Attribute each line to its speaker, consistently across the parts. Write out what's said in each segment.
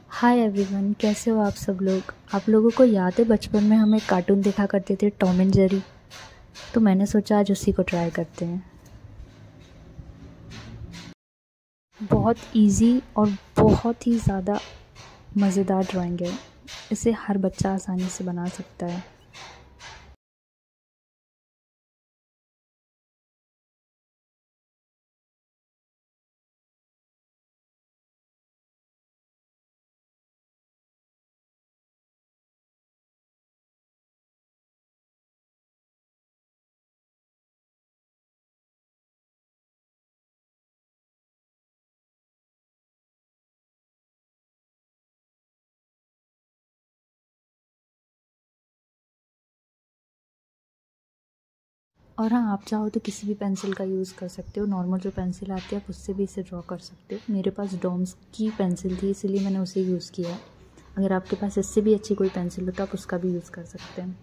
Speaker 1: Hi everyone, कैसे हो आप सब लोग। आप लोगों को याद है बचपन में हम एक कार्टून देखा करते थे, टॉम एंड जेरी। तो मैंने सोचा आज उसी को ट्राई करते हैं। बहुत इजी और बहुत ही ज़्यादा मज़ेदार ड्राइंग है। इसे हर बच्चा आसानी से बना सकता है। और हाँ, आप चाहो तो किसी भी पेंसिल का यूज़ कर सकते हो। नॉर्मल जो पेंसिल आती है आप उससे भी इसे ड्रॉ कर सकते हो। मेरे पास डॉम्स की पेंसिल थी, इसीलिए मैंने उसे यूज़ किया। अगर आपके पास इससे भी अच्छी कोई पेंसिल हो तो आप उसका भी यूज़ कर सकते हैं।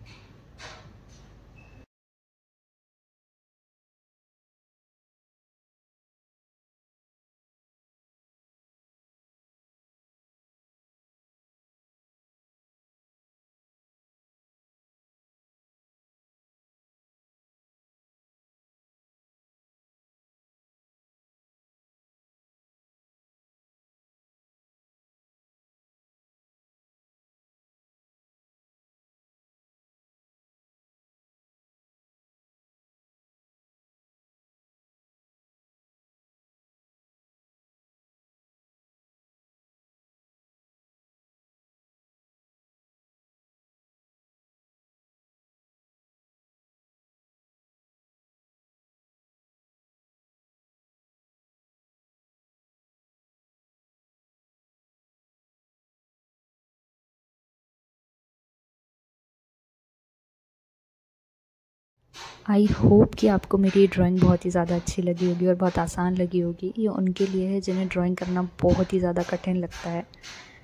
Speaker 1: आई होप कि आपको मेरी ये ड्राइंग बहुत ही ज़्यादा अच्छी लगी होगी और बहुत आसान लगी होगी। ये उनके लिए है जिन्हें ड्राइंग करना बहुत ही ज़्यादा कठिन लगता है।